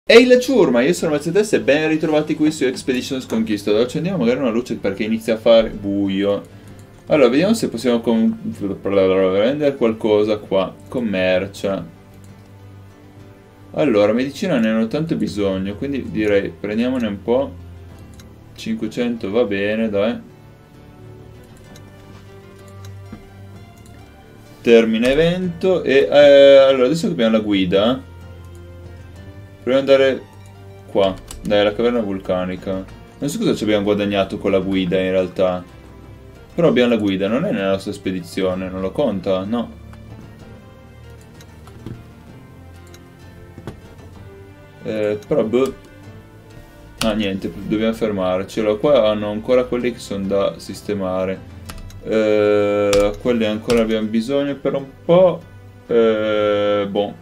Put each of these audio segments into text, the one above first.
Ehi la ciurma, io sono Mazzetessa e ben ritrovati qui su Expeditions Conquistador. Accendiamo magari una luce perché inizia a fare buio. Allora, vediamo se possiamo vendere qualcosa qua. Commercia. Allora, medicina ne hanno tanto bisogno, quindi direi prendiamone un po'. 500 va bene, dai. Termina evento e allora adesso che abbiamo la guida. Proviamo ad andare qua, dai, la caverna vulcanica. Non so cosa ci abbiamo guadagnato con la guida in realtà. Però abbiamo la guida, non è nella nostra spedizione, non lo conta? No. Però boh. Ah niente, dobbiamo fermarci. Allora qua hanno ancora quelli che sono da sistemare. Quelli ancora abbiamo bisogno per un po'. Boh.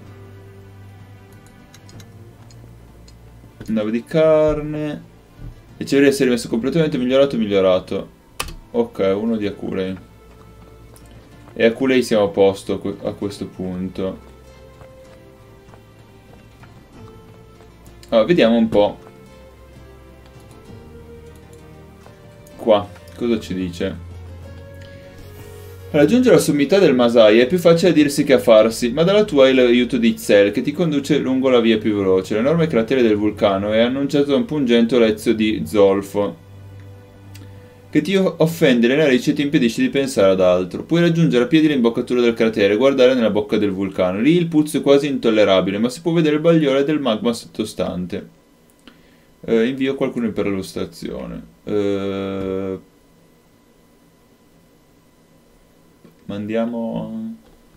Nave di carne. E ci deve essere messo completamente migliorato. Ok, uno di Aculei. E Aculei siamo a posto a questo punto. Allora, vediamo un po'. Qua, cosa ci dice? Per raggiungere la sommità del Masai è più facile a dirsi che a farsi, ma dalla tua hai l'aiuto di Itzel che ti conduce lungo la via più veloce. L'enorme cratere del vulcano è annunciato da un pungente olezzo di zolfo che ti offende le narici e ti impedisce di pensare ad altro. Puoi raggiungere a piedi l'imboccatura del cratere e guardare nella bocca del vulcano. Lì il puzzo è quasi intollerabile, ma si può vedere il bagliore del magma sottostante. Invio qualcuno in perlustrazione. Mandiamo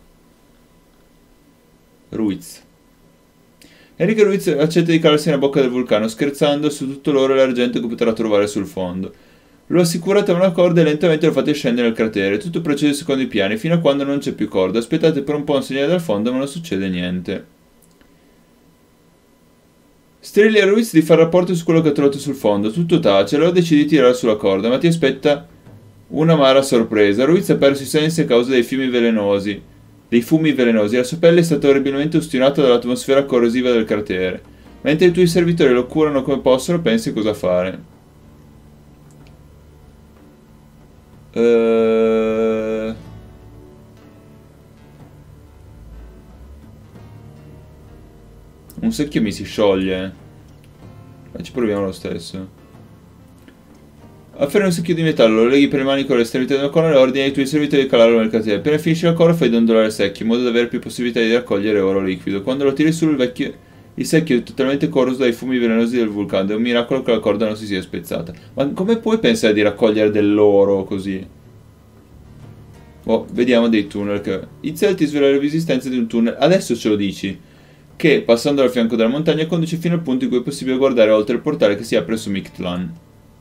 Ruiz. Enrico Ruiz accetta di calarsi nella bocca del vulcano, scherzando su tutto l'oro e l'argento che potrà trovare sul fondo. Lo assicurate a una corda e lentamente lo fate scendere nel cratere. Tutto procede secondo i piani, fino a quando non c'è più corda. Aspettate per un po' un segnale dal fondo, ma non succede niente. Strilli a Ruiz di fare rapporto su quello che ha trovato sul fondo. Tutto tace, allora decidi di tirare sulla corda, ma ti aspetta un'amara sorpresa. Ruiz ha perso i sensi a causa dei fumi velenosi. La sua pelle è stata orribilmente ustionata dall'atmosfera corrosiva del cratere. Mentre i tuoi servitori lo curano come possono, pensi cosa fare. Un secchio mi si scioglie. Ma ci proviamo lo stesso. Afferra un secchio di metallo, lo leghi per le mani con l'estremità di una corda e ordini ai tuoi servitori di calarlo nel cratere. Appena finisci la corda fai dondolare il secchio, in modo da avere più possibilità di raccogliere oro liquido. Quando lo tiri su il secchio è totalmente corroso dai fumi velenosi del vulcano. È un miracolo che la corda non si sia spezzata. Ma come puoi pensare di raccogliere dell'oro così? Oh, vediamo dei tunnel. Itzel ti svela l'esistenza di un tunnel. Adesso ce lo dici. Che, passando dal fianco della montagna, conduce fino al punto in cui è possibile guardare oltre il portale che si apre su Mictlan.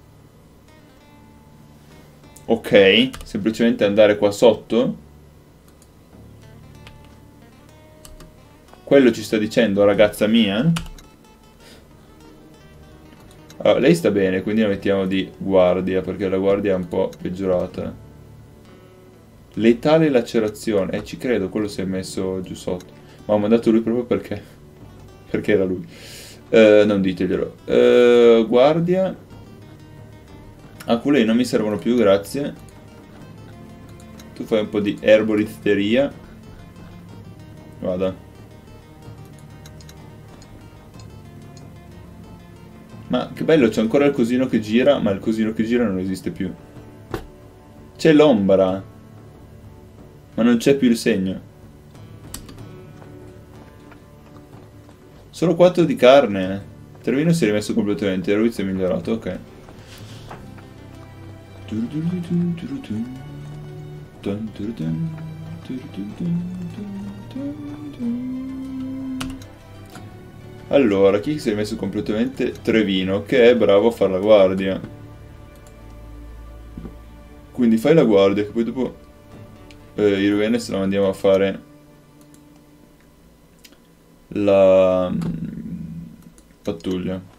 Ok, semplicemente andare qua sotto. Quello ci sta dicendo, ragazza mia. Allora, lei sta bene, quindi la mettiamo di guardia, perché la guardia è un po' peggiorata. Letale lacerazione. Ci credo, quello si è messo giù sotto. Ma ho mandato lui proprio perché... Perché era lui. Non diteglielo. Guardia. Aculei non mi servono più, grazie. Tu fai un po' di erboristeria. Vada. Ma che bello, c'è ancora il cosino che gira, ma il cosino che gira non esiste più. C'è l'ombra, ma non c'è più il segno. Solo 4 di carne. Termino si è rimesso completamente, Ruiz è migliorato, ok. Allora, chi si è messo completamente? Trevino, che è bravo a fare la guardia. Quindi fai la guardia, che poi dopo Irene se la mandiamo a fare la pattuglia.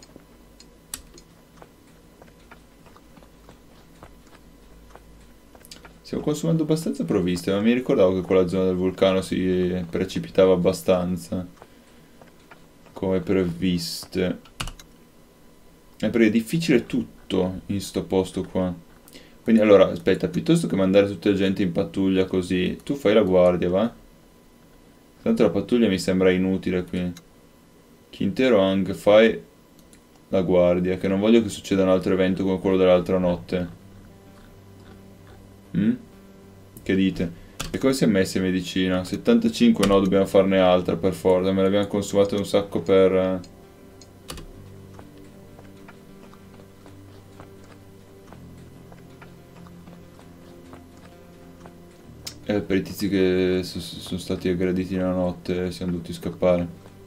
Stiamo consumando abbastanza provviste, ma mi ricordavo che quella zona del vulcano si precipitava abbastanza. come previste. Perché è difficile tutto in sto posto qua. Quindi allora, aspetta, piuttosto che mandare tutta la gente in pattuglia così, tu fai la guardia, va? Tanto la pattuglia mi sembra inutile qui. Kinterong, fai la guardia, che non voglio che succeda un altro evento come quello dell'altra notte. Che dite? E come si è messa in medicina? 75 no, dobbiamo farne altra per forza. Me l'abbiamo consumata un sacco per... per i tizi che sono stati aggrediti nella notte e siamo dovuti scappare.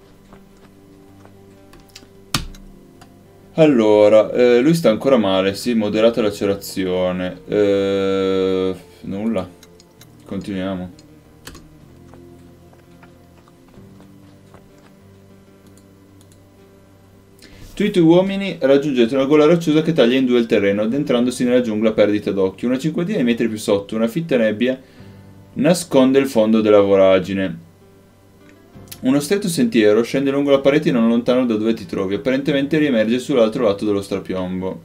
Allora, lui sta ancora male, sì, moderata lacerazione. Nulla. Continuiamo. Tu e i tuoi uomini raggiungete una gola rocciosa che taglia in due il terreno, addentrandosi nella giungla a perdita d'occhio. Una cinquantina di metri più sotto, una fitta nebbia nasconde il fondo della voragine. Uno stretto sentiero scende lungo la parete non lontano da dove ti trovi, apparentemente riemerge sull'altro lato dello strapiombo.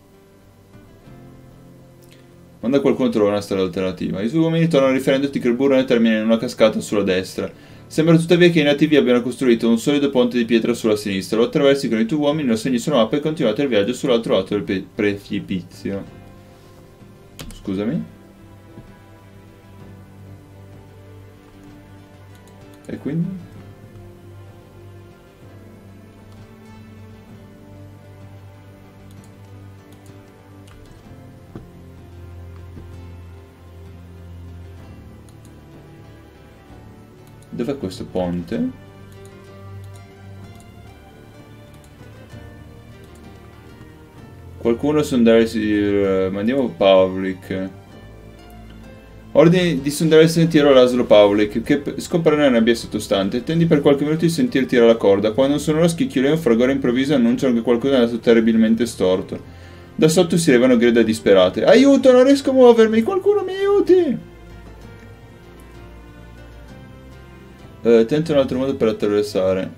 Manda qualcuno a trovare una strada alternativa. I tuoi uomini tornano riferendoti che il burrone termina in una cascata sulla destra. Sembra tuttavia che i nativi abbiano costruito un solido ponte di pietra sulla sinistra. Lo attraversi con i tuoi uomini, lo segni sulla mappa e continuate il viaggio sull'altro lato del precipizio. Scusami? E quindi? Dov'è questo ponte? Qualcuno sondare mandiamo Pavlik. Ordini di sondare il sentiero all'Aslo Pavlik, che scopre nella nebbia sottostante. Tendi per qualche minuto di sentirti la corda. Quando un sonoro schicchiolio e un fragore improvviso annunciano che qualcosa è andato terribilmente storto. Da sotto si levano grida disperate. Aiuto, non riesco a muovermi! Qualcuno mi aiuti! Tenta un altro modo per attraversare.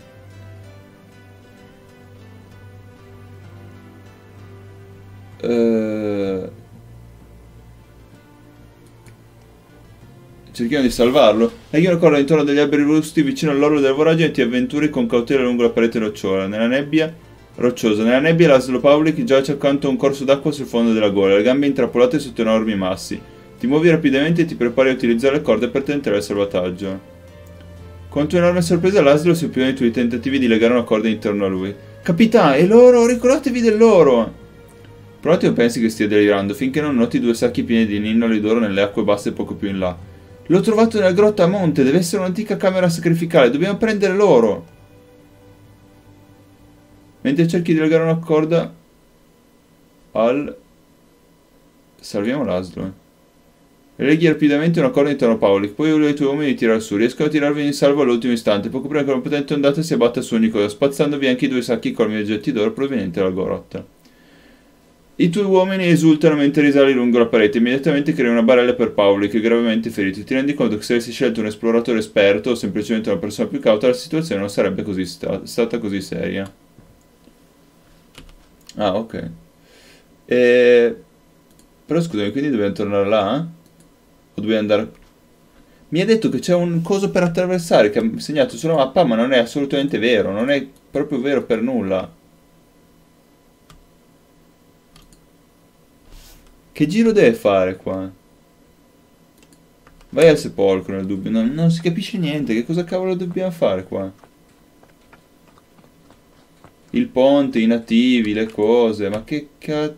Cerchiamo di salvarlo. Egli corre intorno agli alberi robusti vicino all'orlo della voragine e ti avventuri con cautela lungo la parete rocciosa. Nella nebbia Laszlo Pavlik giace accanto a un corso d'acqua sul fondo della gola, le gambe intrappolate sotto enormi massi. Ti muovi rapidamente e ti prepari a utilizzare le corde per tentare il salvataggio. Con tua enorme sorpresa Laszlo si oppone ai tuoi tentativi di legare una corda intorno a lui. Capità, è l'oro! Ricordatevi dell'oro! Pronati o pensi che stia delirando finché non noti due sacchi pieni di ninnoli d'oro nelle acque basse poco più in là. L'ho trovato nella grotta a monte, deve essere un'antica camera sacrificale, dobbiamo prendere l'oro. Mentre cerchi di legare una corda salviamo Laszlo. Leghi rapidamente una corda intorno a Pavlik, poi uno dei tuoi uomini tira su, riescono a tirarvi in salvo all'ultimo istante, poco prima che una potente ondata si abbatta su ogni cosa, spazzandovi anche i due sacchi colmi di oggetti d'oro provenienti dalla grotta. I tuoi uomini esultano mentre risali lungo la parete, immediatamente crei una barella per Pavlik, che è gravemente ferito. Ti rendi conto che se avessi scelto un esploratore esperto o semplicemente una persona più cauta, la situazione non sarebbe così stata così seria. Ah, ok. Però scusami, quindi dobbiamo tornare là? O dobbiamo andare... Mi ha detto che c'è un coso per attraversare, che ha segnato sulla mappa, ma non è assolutamente vero, non è proprio vero per nulla. Che giro deve fare qua? Vai al sepolcro nel dubbio. Non si capisce niente. Che cosa cavolo dobbiamo fare qua? Il ponte, i nativi, le cose. Ma che cazzo...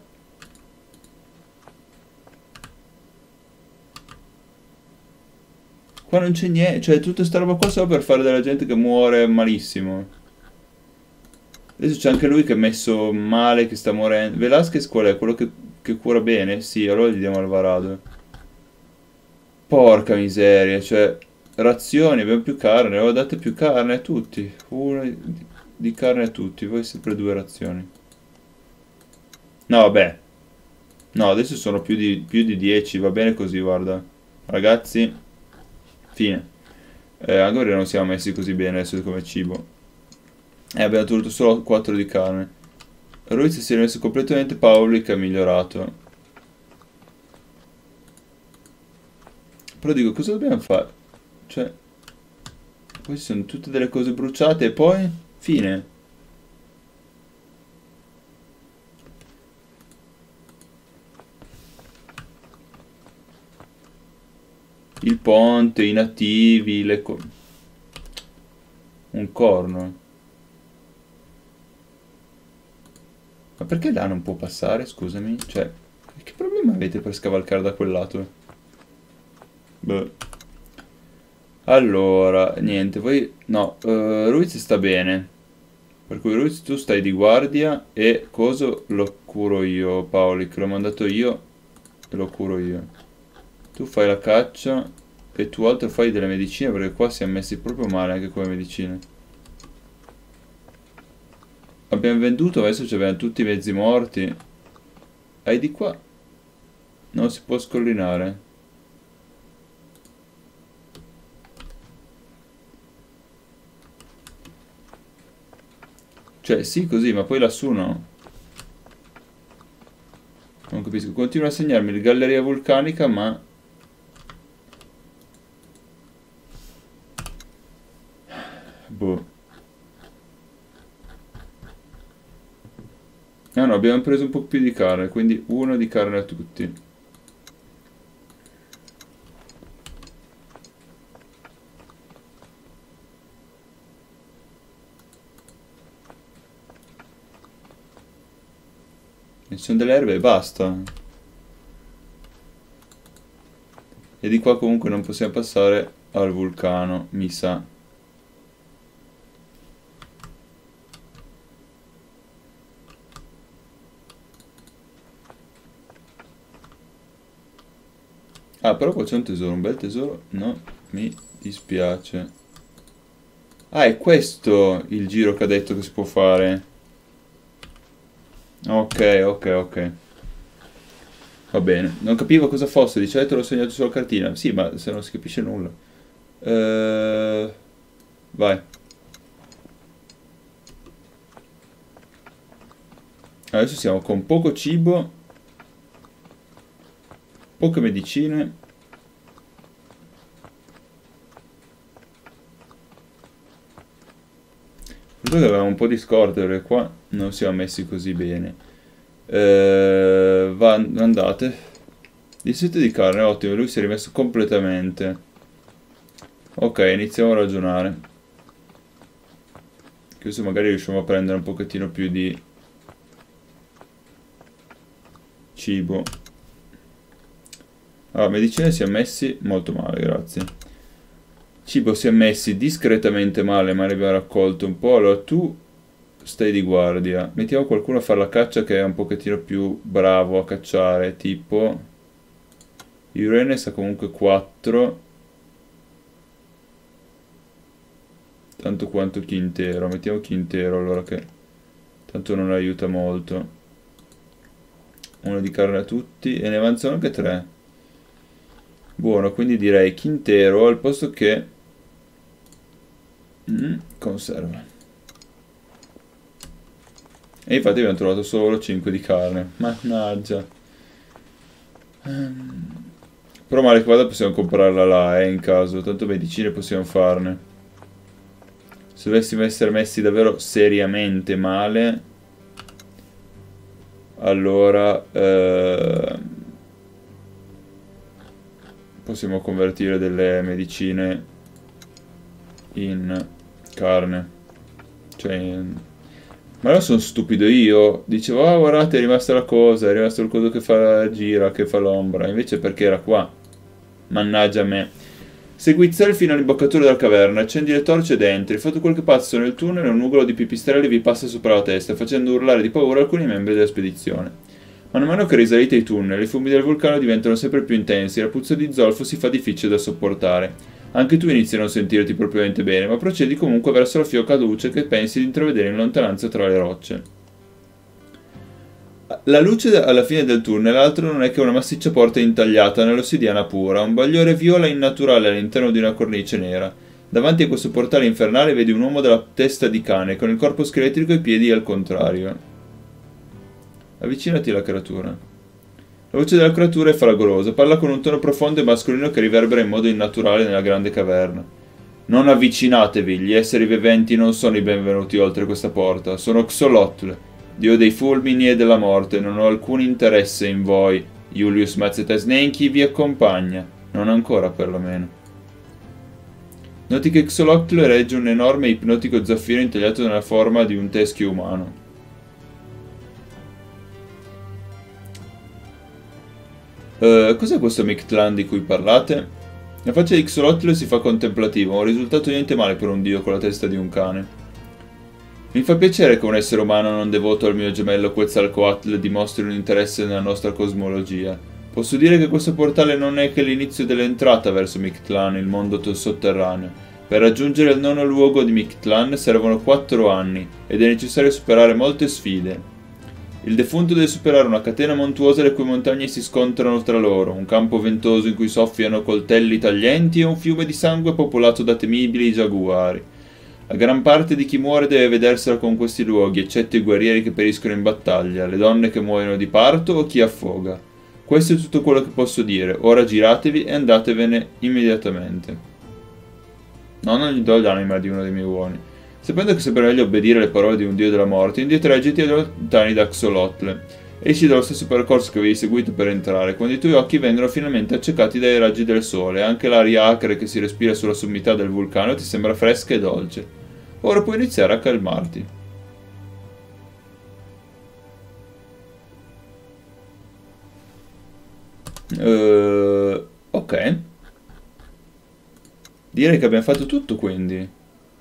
Qua non c'è niente. Cioè, tutta sta roba qua solo per fare della gente che muore malissimo. Adesso c'è anche lui che è messo male, che sta morendo. Velasquez qual è? Quello che cura bene? Sì, allora gli diamo Alvarado. Porca miseria, cioè... Razioni, abbiamo più carne. Avevo date più carne a tutti. Una di carne a tutti. Voi sempre due razioni. No, vabbè. No, adesso sono più di 10. Va bene così, guarda. Ragazzi. Fine. Ancora non siamo messi così bene adesso come cibo. Abbiamo tenuto solo 4 di carne. Ruiz si è rimesso completamente, Pavlik ha migliorato. Però dico, cosa dobbiamo fare? Cioè, poi ci sono tutte delle cose bruciate e poi... Fine. Il ponte, i nativi, un corno. Ma perché là non può passare, scusami? Cioè, che problema avete per scavalcare da quel lato? Beh. Allora, niente, poi... No, Ruiz sta bene. Per cui Ruiz tu stai di guardia e coso lo curo io, Paoli, che l'ho mandato io e lo curo io. Tu fai la caccia e tu altro fai delle medicine perché qua siamo messi proprio male anche con le medicine. Abbiamo venduto, adesso ci abbiamo tutti i mezzi morti. Hai di qua. Non si può scollinare. Cioè, sì, così, ma poi lassù no. Non capisco. Continua a segnarmi il galleria vulcanica, ma... Boh. Ah no, abbiamo preso un po' più di carne, quindi uno di carne a tutti. E ci sono delle erbe e basta. E di qua comunque non possiamo passare al vulcano, mi sa. Ah, però qua c'è un tesoro, un bel tesoro. No, mi dispiace. Ah, è questo il giro che ha detto che si può fare. Ok, ok, ok. Va bene. Non capivo cosa fosse, dice, te l'ho segnato sulla cartina. Sì, ma se non si capisce nulla. Vai. Adesso siamo con poco cibo, poche medicine. Forse avevamo un po' di scorte perché qua non siamo messi così bene. Andate. 17 di carne, ottimo, lui si è rimesso completamente. Ok, iniziamo a ragionare. Questo magari riusciamo a prendere un pochettino più di cibo. Allora, medicine si è messi molto male, grazie. Cibo si è messi discretamente male, ma ne abbiamo raccolto un po'. Allora tu stai di guardia. Mettiamo qualcuno a fare la caccia che è un pochettino più bravo a cacciare, tipo... Irene sa comunque 4. Tanto quanto Quintero. Mettiamo Quintero allora che tanto non aiuta molto. Uno di carne a tutti e ne avanzano anche 3. Buono, quindi direi Quintero al posto che conserva. E infatti abbiamo trovato solo 5 di carne. Mannaggia. Però male che vada possiamo comprarla là, in caso. Tanto medicine possiamo farne. Se dovessimo essere messi davvero seriamente male, allora possiamo convertire delle medicine in carne. Cioè, ma non sono stupido io. Dicevo, ah guardate è rimasta la cosa, è rimasto il coso che fa la gira, che fa l'ombra. Invece perché era qua. Mannaggia me. Segui Zell fino all'imboccatura della caverna, accendi le torce ed entri. Fatto quel che pazzo nel tunnel, un nugolo di pipistrelli vi passa sopra la testa, facendo urlare di paura alcuni membri della spedizione. Man mano che risalite i tunnel, i fumi del vulcano diventano sempre più intensi e la puzza di zolfo si fa difficile da sopportare. Anche tu inizi a non sentirti propriamente bene, ma procedi comunque verso la fioca luce che pensi di intravedere in lontananza tra le rocce. La luce alla fine del tunnel altro non è che una massiccia porta intagliata nell'ossidiana pura, un bagliore viola innaturale all'interno di una cornice nera. Davanti a questo portale infernale vedi un uomo dalla testa di cane, con il corpo scheletrico e i piedi al contrario. Avvicinati alla creatura. La voce della creatura è fragorosa, parla con un tono profondo e mascolino che riverbera in modo innaturale nella grande caverna. Non avvicinatevi, gli esseri viventi non sono i benvenuti oltre questa porta, sono Xolotl, dio dei fulmini e della morte, non ho alcun interesse in voi. Julius Mazzetasnenki vi accompagna, non ancora perlomeno. Noti che Xolotl regge un enorme e ipnotico zaffiro intagliato nella forma di un teschio umano. Cos'è questo Mictlan di cui parlate? La faccia di Xolotl si fa contemplativa, un risultato niente male per un dio con la testa di un cane. Mi fa piacere che un essere umano non devoto al mio gemello Quetzalcoatl dimostri un interesse nella nostra cosmologia. Posso dire che questo portale non è che l'inizio dell'entrata verso Mictlan, il mondo sotterraneo. Per raggiungere il nono luogo di Mictlan servono 4 anni ed è necessario superare molte sfide. Il defunto deve superare una catena montuosa le cui montagne si scontrano tra loro, un campo ventoso in cui soffiano coltelli taglienti e un fiume di sangue popolato da temibili giaguari. La gran parte di chi muore deve vedersela con questi luoghi, eccetto i guerrieri che periscono in battaglia, le donne che muoiono di parto o chi affoga. Questo è tutto quello che posso dire. Ora giratevi e andatevene immediatamente. No, non gli do l'anima di uno dei miei uomini. Sapendo che sarebbe meglio obbedire alle parole di un dio della morte, indietreggi e ti allontani da Xolotl. Esci dallo stesso percorso che avevi seguito per entrare, quando i tuoi occhi vengono finalmente accecati dai raggi del sole. Anche l'aria acre che si respira sulla sommità del vulcano ti sembra fresca e dolce. Ora puoi iniziare a calmarti. Ok. Direi che abbiamo fatto tutto, quindi.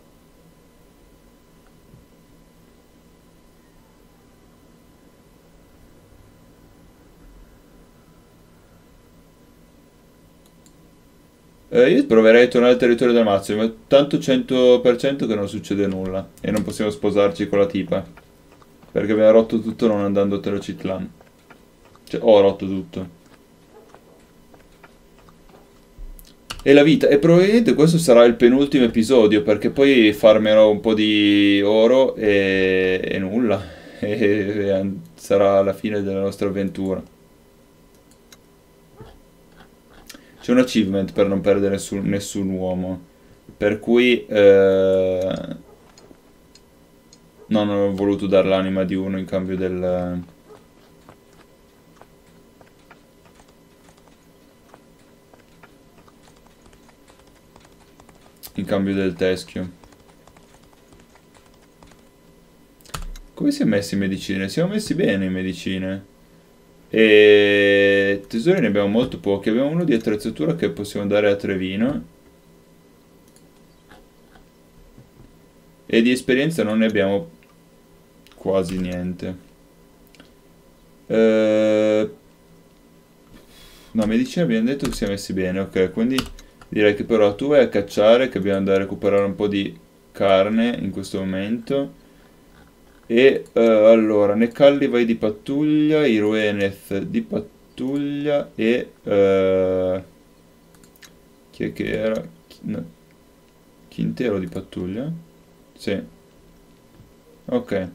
Io proverei a tornare al territorio del Mazzo, ma tanto 100% che non succede nulla. E non possiamo sposarci con la tipa. Perché abbiamo rotto tutto non andando a Tenochtitlan. Cioè, ho rotto tutto. E la vita, e probabilmente questo sarà il penultimo episodio, perché poi farmerò un po' di oro e nulla. E sarà la fine della nostra avventura. C'è un achievement per non perdere nessun uomo. Per cui non ho voluto dare l'anima di uno in cambio del... in cambio del teschio. Come si è messi in medicine? Siamo messi bene in medicine. E tesori ne abbiamo molto pochi. Abbiamo uno di attrezzatura che possiamo dare a Trevino. E di esperienza non ne abbiamo quasi niente. No, medicina abbiamo detto che si è messi bene. Ok, quindi direi che però tu vai a cacciare, che dobbiamo andare a recuperare un po' di carne in questo momento. E allora, Necalli vai di pattuglia, Irueneth di pattuglia e... chi è che era? No, Quintero di pattuglia? Sì. Ok.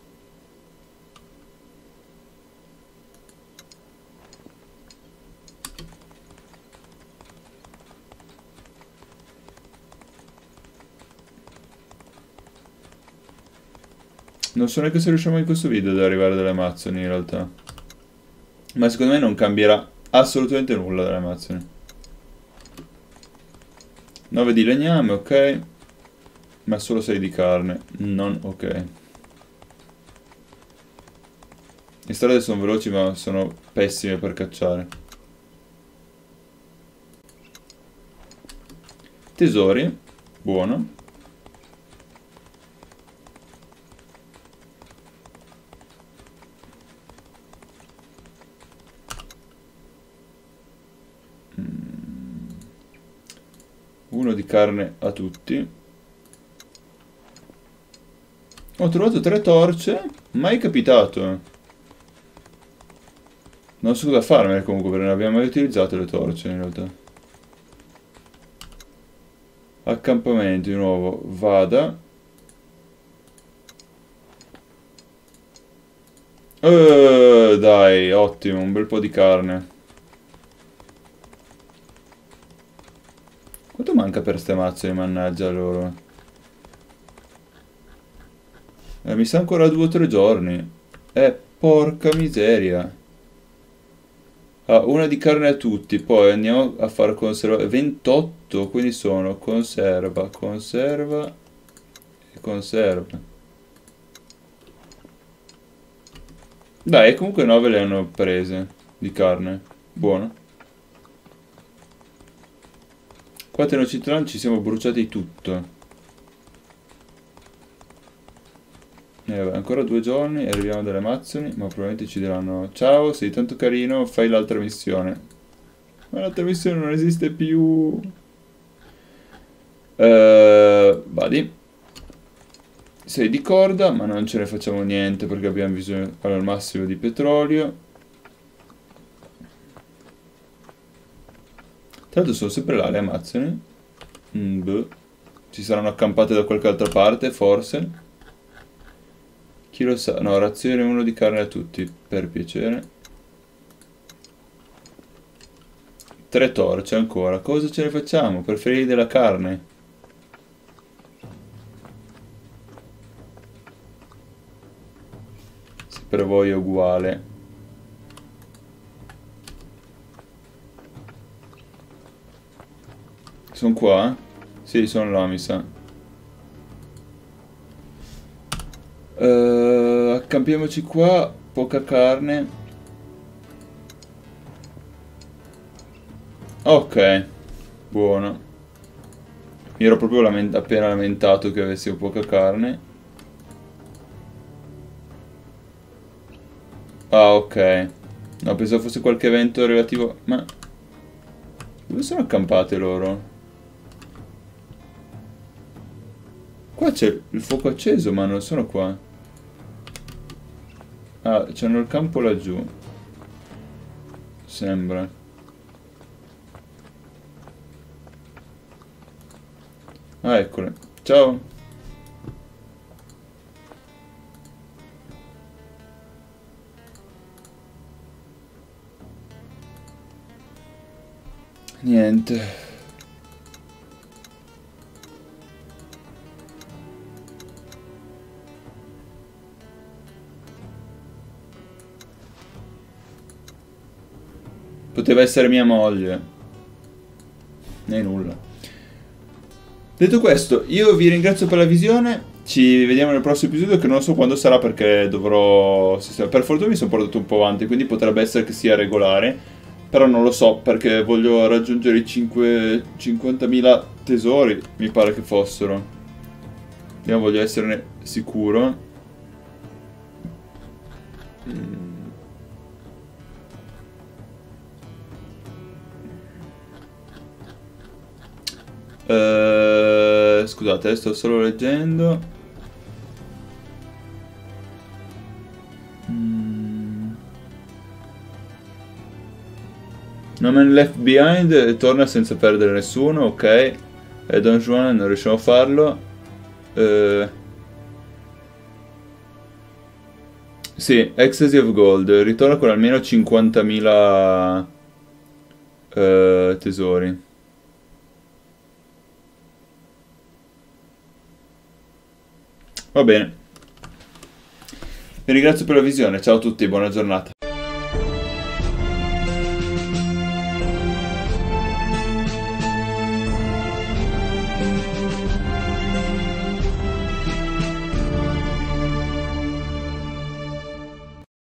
Non so neanche se riusciamo in questo video ad arrivare dalle Amazzoni in realtà. Ma secondo me non cambierà assolutamente nulla dalle Amazzoni. 9 di legname, ok. Ma solo 6 di carne. Non ok. Le strade sono veloci ma sono pessime per cacciare. Tesori. Buono. Uno di carne a tutti. Ho trovato 3 torce. Mai capitato. Non so cosa farmene comunque perché non abbiamo mai utilizzato le torce in realtà. Accampamento di nuovo, vada. Dai, ottimo, un bel po' di carne. Quanto manca per ste mazze, mannaggia loro? Mi sa ancora 2 o 3 giorni. Porca miseria. Ah, una di carne a tutti, poi andiamo a fare conserva. 28, quindi sono conserva, conserva e conserva. Dai, comunque 9 le hanno prese di carne. Buono. Qua a Tenochtitlan ci siamo bruciati tutto. Vabbè, ancora 2 giorni e arriviamo dalle Amazzoni, ma probabilmente ci diranno ciao, sei tanto carino, fai l'altra missione. Ma l'altra missione non esiste più. Vadi. Sei di corda, ma non ce ne facciamo niente perché abbiamo bisogno al massimo di petrolio. Tra l'altro sono sempre là le Amazzoni. Boh. Ci saranno accampate da qualche altra parte, forse. Chi lo sa? No, razione 1 di carne a tutti, per piacere. 3 torce ancora. Cosa ce ne facciamo? Preferirei della carne. Se per voi è uguale. Sono qua? Sì, sono là, mi sa. Accampiamoci qua, poca carne. Ok, buono. Mi ero proprio appena lamentato che avessimo poca carne. Ah, ok. No, pensavo fosse qualche evento relativo. Ma dove sono accampate loro? Qua c'è il fuoco acceso, ma non sono qua. Ah, c'hanno il campo laggiù. Sembra. Ah, eccole. Ciao. Niente. Poteva essere mia moglie. E nulla. Detto questo, io vi ringrazio per la visione. Ci vediamo nel prossimo episodio che non so quando sarà perché dovrò sistemare. Per fortuna mi sono portato un po' avanti, quindi potrebbe essere che sia regolare. Però non lo so perché voglio raggiungere i 50.000 tesori, mi pare che fossero. Io voglio esserne sicuro. Scusate, sto solo leggendo. No Man Left Behind torna senza perdere nessuno, ok. Don Juan non riusciamo a farlo. Sì, Ecstasy of Gold. Ritorna con almeno 50.000 tesori. Va bene. Vi ringrazio per la visione. Ciao a tutti, buona giornata.